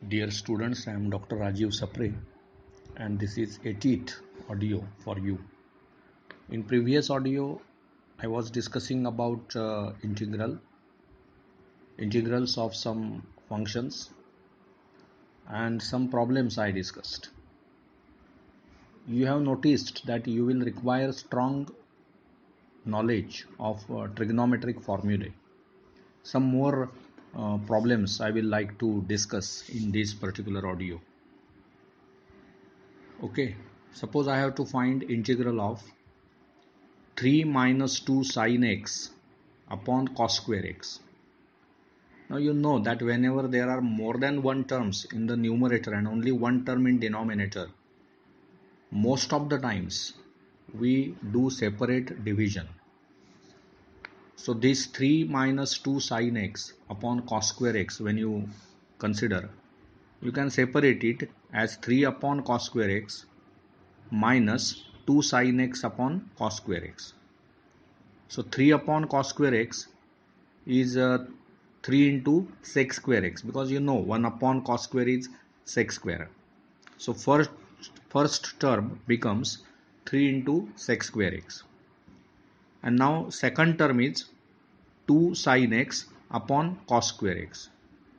Dear students, I am Dr. Rajiv Sapre and this is 18th audio for you. In previous audio, I was discussing about integrals of some functions and some problems I discussed. You have noticed that you will require strong knowledge of trigonometric formulae. Some more problems I will like to discuss in this particular audio. Okay, suppose I have to find integral of 3 minus 2 sin x upon cos square x. Now you know that whenever there are more than one terms in the numerator and only one term in denominator, most of the times we do separate division. So this 3 minus 2 sin x upon cos square x, when you consider, you can separate it as 3 upon cos square x minus 2 sin x upon cos square x. So 3 upon cos square x is 3 into sec square x, because you know 1 upon cos square is sec square. So first term becomes 3 into sec square x. And now second term is 2 sin x upon cos square x.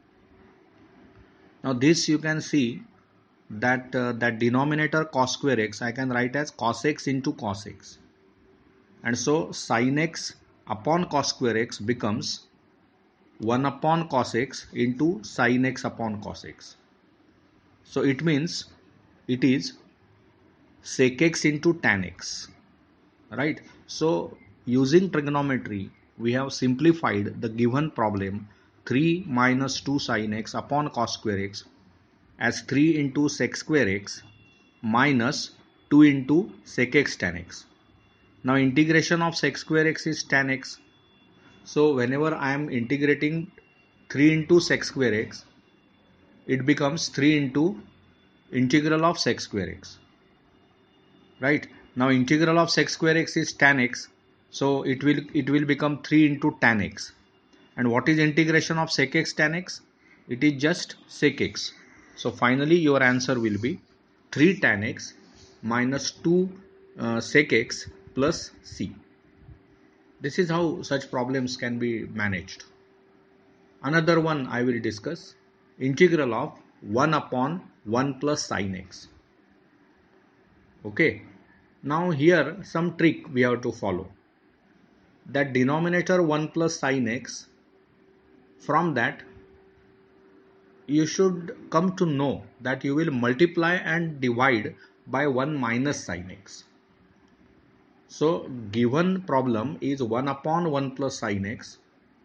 Now this you can see that that denominator cos square x I can write as cos x into cos x. And so sin x upon cos square x becomes 1 upon cos x into sin x upon cos x. So it means it is sec x into tan x, right? So using trigonometry, we have simplified the given problem 3 minus 2 sin x upon cos square x as 3 into sec square x minus 2 into sec x tan x. Now integration of sec square x is tan x. So whenever I am integrating 3 into sec square x, it becomes 3 into integral of sec square x. Right? Now integral of sec square x is tan x. So it will become 3 into tan x. And what is integration of sec x tan x? It is just sec x. So finally your answer will be 3 tan x minus 2 sec x plus c. This is how such problems can be managed. Another one I will discuss, integral of 1 upon 1 plus sin x. Okay, now here some trick we have to follow. That denominator 1 plus sin x, from that you should come to know that you will multiply and divide by 1 minus sin x. So given problem is 1 upon 1 plus sin x.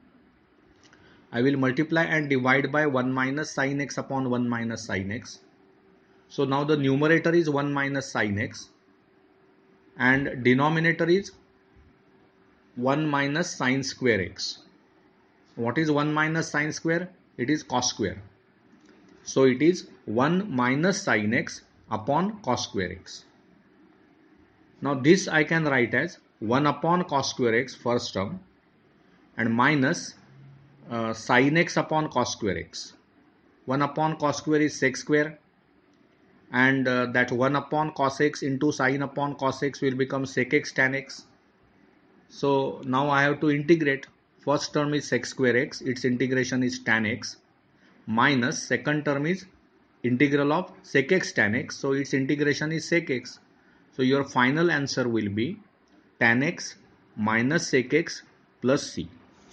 I will multiply and divide by 1 minus sin x upon 1 minus sin x. So now the numerator is 1 minus sin x and denominator is 1 minus sin square x. What is 1 minus sin square? It is cos square. So it is 1 minus sin x upon cos square x. Now this I can write as 1 upon cos square x first term and minus sin x upon cos square x. 1 upon cos square is sec square, and that 1 upon cos x into sin upon cos x will become sec x tan x. So now I have to integrate. First term is sec square x, its integration is tan x, minus second term is integral of sec x tan x, so its integration is sec x. So your final answer will be tan x minus sec x plus c,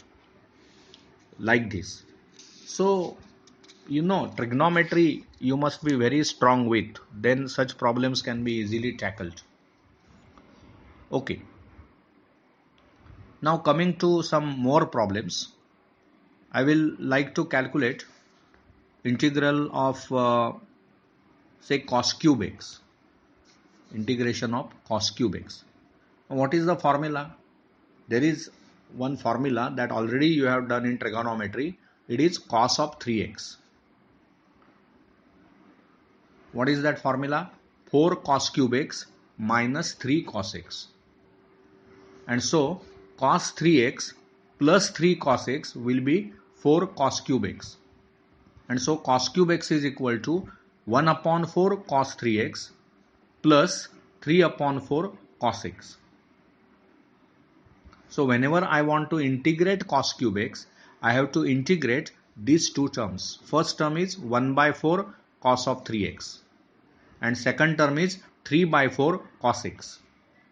like this. So you know trigonometry you must be very strong with, then such problems can be easily tackled. Okay, now coming to some more problems, I will like to calculate integral of say cos cube x, integration of cos cube x. What is the formula? There is one formula that already you have done in trigonometry. It is cos of 3x. What is that formula? 4 cos cube x minus 3 cos x. And so cos 3x plus 3 cos x will be 4 cos cube x. And so cos cube x is equal to 1 upon 4 cos 3x plus 3 upon 4 cos x. So whenever I want to integrate cos cube x, I have to integrate these two terms. First term is 1 by 4 cos of 3x and second term is 3 by 4 cos x.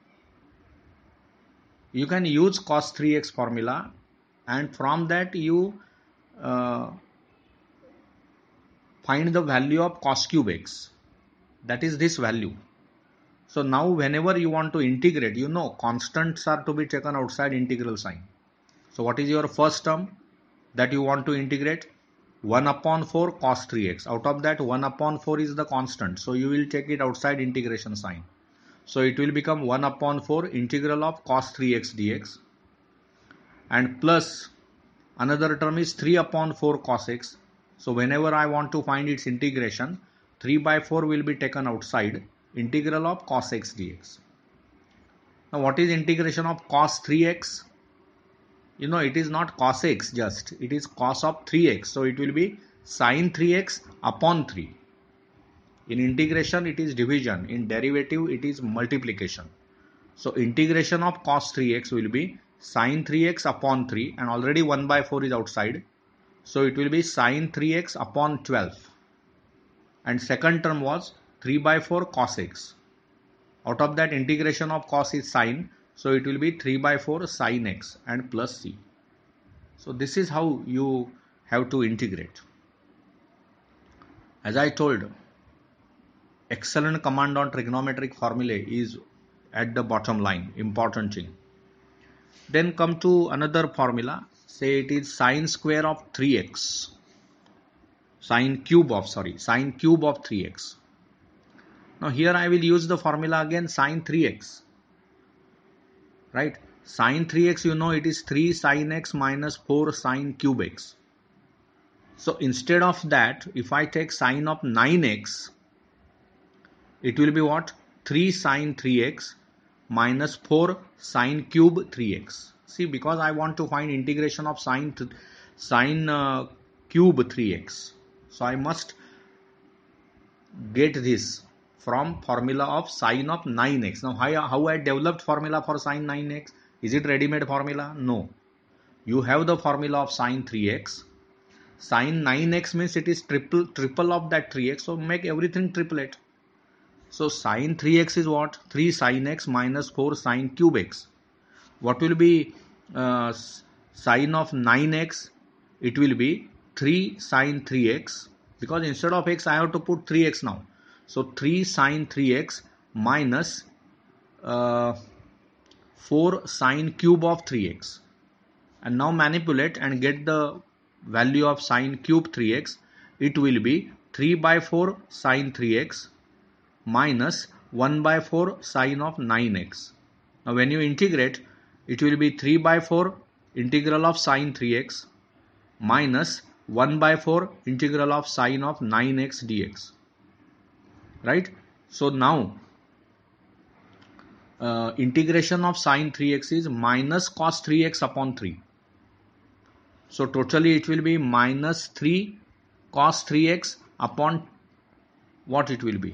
You can use cos 3x formula and from that you find the value of cos cube x. That is this value. So now whenever you want to integrate, you know constants are to be taken outside integral sign. So what is your first term that you want to integrate? 1 upon 4 cos 3x. Out of that 1 upon 4 is the constant. So you will take it outside integration sign. So it will become 1 upon 4 integral of cos 3x dx. And plus another term is 3 upon 4 cos x. So whenever I want to find its integration, 3 by 4 will be taken outside integral of cos x dx. Now what is integration of cos 3x? You know it is not cos x just, it is cos of 3x. So it will be sin 3x upon 3. In integration it is division, in derivative it is multiplication. So integration of cos 3x will be sin 3x upon 3 and already 1 by 4 is outside. So it will be sin 3x upon 12. And second term was 3 by 4 cos x. Out of that integration of cos is sin. So it will be 3 by 4 sin x and plus c. So this is how you have to integrate. As I told, excellent command on trigonometric formulae is at the bottom line, important thing. Then come to another formula. Say it is sine square of 3x. Sine cube of 3x. Now here I will use the formula again, sine 3x. Right? Sine 3x, you know it is 3 sine x minus 4 sine cube x. So instead of that, if I take sine of 9x, it will be what? 3 sine 3x minus 4 sine cube 3x. See, because I want to find integration of sine cube 3x. So I must get this from formula of sine of 9x. Now how I developed formula for sine 9x? Is it ready-made formula? No. You have the formula of sine 3x. Sine 9x means it is triple of that 3x. So make everything triplet. So sine 3x is what? 3 sine x minus 4 sine cube x. What will be sine of 9x? It will be 3 sine 3x. Because instead of x I have to put 3x now. So 3 sine 3x minus 4 sine cube of 3x. And now manipulate and get the value of sine cube 3x. It will be 3 by 4 sine 3x minus 1 by 4 sine of 9x. Now when you integrate, it will be 3 by 4 integral of sine 3x minus 1 by 4 integral of sine of 9x dx. Right? So now integration of sine 3x is minus cos 3x upon 3. So totally it will be minus 3 cos 3x upon what it will be?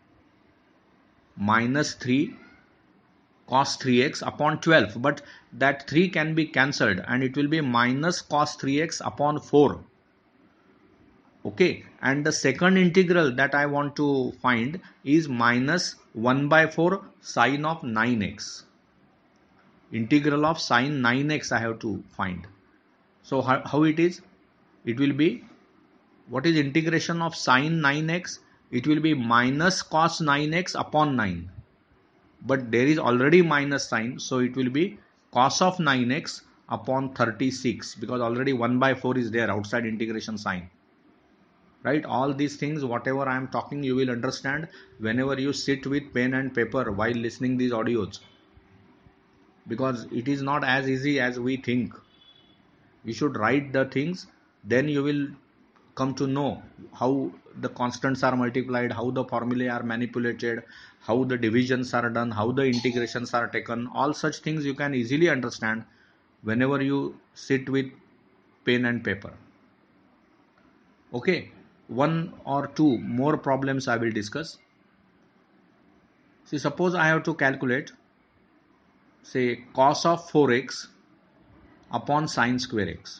Minus 3 cos 3x upon 12. But that 3 can be cancelled and it will be minus cos 3x upon 4. Okay, and the second integral that I want to find is minus 1 by 4 sine of 9x. Integral of sine 9x I have to find. So how it is? It will be, what is integration of sine 9x? It will be minus cos 9x upon 9. But there is already minus sign, so it will be cos of 9x upon 36, because already 1 by 4 is there outside integration sign. Right? All these things, whatever I am talking, you will understand whenever you sit with pen and paper while listening these audios. Because it is not as easy as we think. You should write the things, then you will come to know how the constants are multiplied, how the formulae are manipulated, how the divisions are done, how the integrations are taken. All such things you can easily understand whenever you sit with pen and paper. Okay, one or two more problems I will discuss. See, suppose I have to calculate, say, cos of 4x upon sine square x.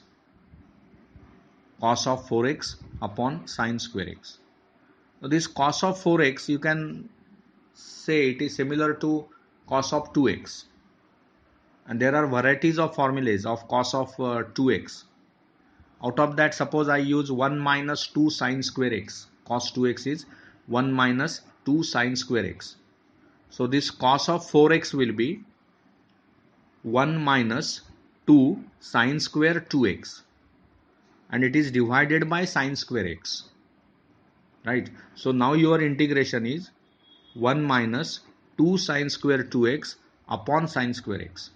Cos of 4x upon sine square x. So this cos of 4x, you can say it is similar to cos of 2x. And there are varieties of formulas of cos of 2x. Out of that, suppose I use 1 minus 2 sine square x. Cos 2x is 1 minus 2 sine square x. So this cos of 4x will be 1 minus 2 sine square 2x. And it is divided by sine square x. Right. So now your integration is 1 minus 2 sine square 2x upon sine square x.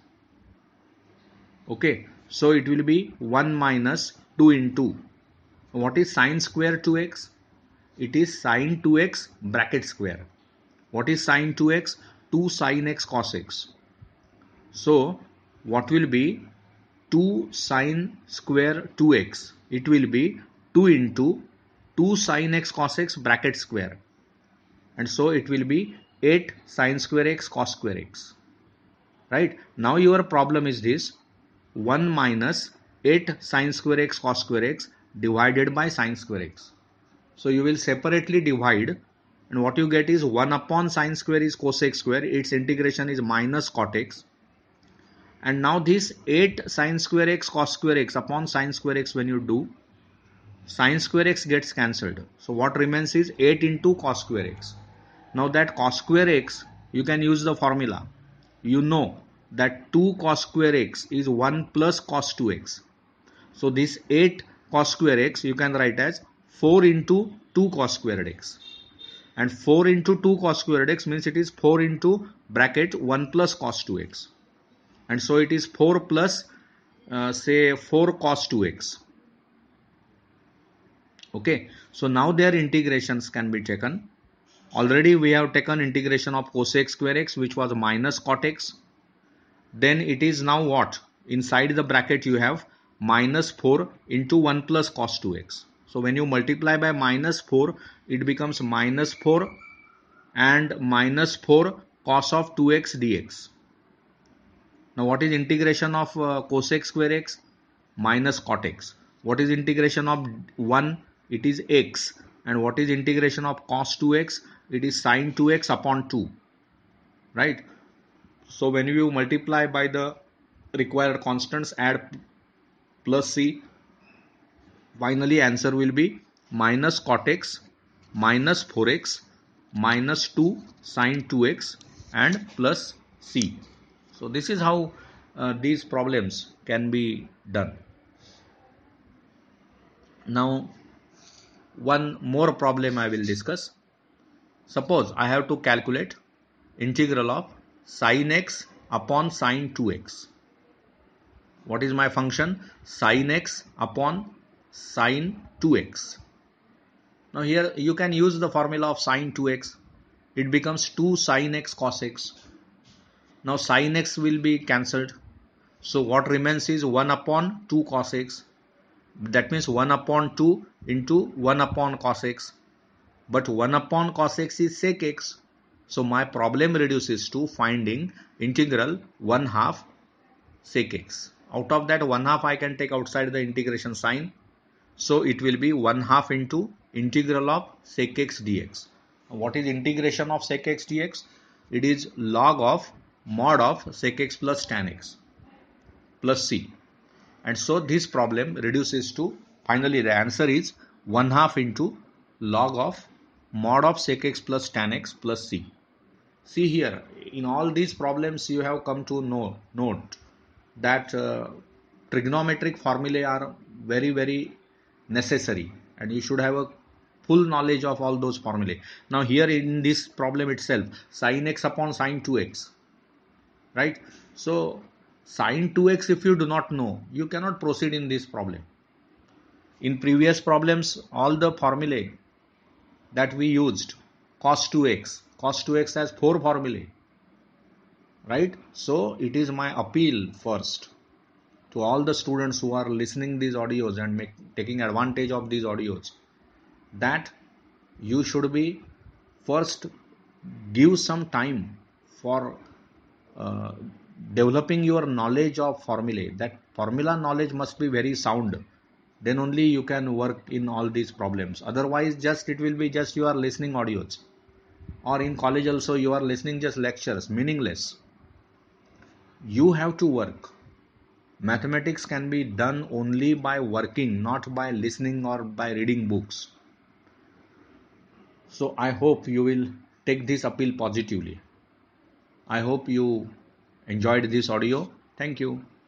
Okay. So it will be 1 minus 2 into. What is sine square 2x? It is sine 2x bracket square. What is sine 2x? 2 sine x cos x. So what will be 2 sine square 2x? It will be 2 into 2 sine x cos x bracket square. And so it will be 8 sine square x cos square x. Right? Now your problem is this: 1 minus 8 sine square x cos square x divided by sine square x. So you will separately divide, and what you get is 1 upon sine square is cosec square. Its integration is minus cot x. And now this 8 sine square x cos square x upon sine square x, when you do, sine square x gets cancelled. So what remains is 8 into cos square x. Now that cos square x, you can use the formula. You know that 2 cos square x is 1 plus cos 2x. So this 8 cos square x you can write as 4 into 2 cos squared x. And 4 into 2 cos squared x means it is 4 into bracket 1 plus cos 2x. And so it is 4 plus say 4 cos 2x. Okay. So now their integrations can be taken. Already we have taken integration of cosec square x, which was minus cot x. Then it is now what? Inside the bracket you have minus 4 into 1 plus cos 2x. So when you multiply by minus 4, it becomes minus 4 and minus 4 cos of 2x dx. Now what is integration of cosec square x? Minus cot x. What is integration of 1? It is x. And what is integration of cos 2x? It is sin 2x upon 2. Right? So when you multiply by the required constants, add plus c, finally answer will be minus cot x minus 4x minus 2 sin 2x and plus c. So this is how these problems can be done. Now one more problem I will discuss. Suppose I have to calculate integral of sin x upon sin 2x. What is my function? Sin x upon sin 2x. Now here you can use the formula of sin 2x. It becomes 2 sin x cos x. Now sin x will be cancelled. So what remains is 1 upon 2 cos x. That means 1 upon 2 into 1 upon cos x. But 1 upon cos x is sec x. So my problem reduces to finding integral 1/2 sec x. Out of that 1/2 I can take outside the integration sign. So it will be 1/2 into integral of sec x dx. What is integration of sec x dx? It is log of mod of sec x plus tan x plus c. And so this problem reduces to, finally the answer is 1/2 into log of mod of sec x plus tan x plus c. See here, in all these problems you have come to note that trigonometric formulae are very necessary, and you should have a full knowledge of all those formulae. Now here in this problem itself, sin x upon sin 2x, right? So sin 2x, if you do not know, you cannot proceed in this problem. In previous problems, all the formulae that we used, cos 2x has 4 formulae, right? So it is my appeal first to all the students who are listening these audios and taking advantage of these audios, that you should be first give some time for uh, developing your knowledge of formulae. That formula knowledge must be very sound. Then only you can work in all these problems. Otherwise, just it will be just you are listening audios, or in college also you are listening just lectures, meaningless. You have to work. Mathematics can be done only by working, not by listening or by reading books. So I hope you will take this appeal positively. I hope you enjoyed this audio. Thank you.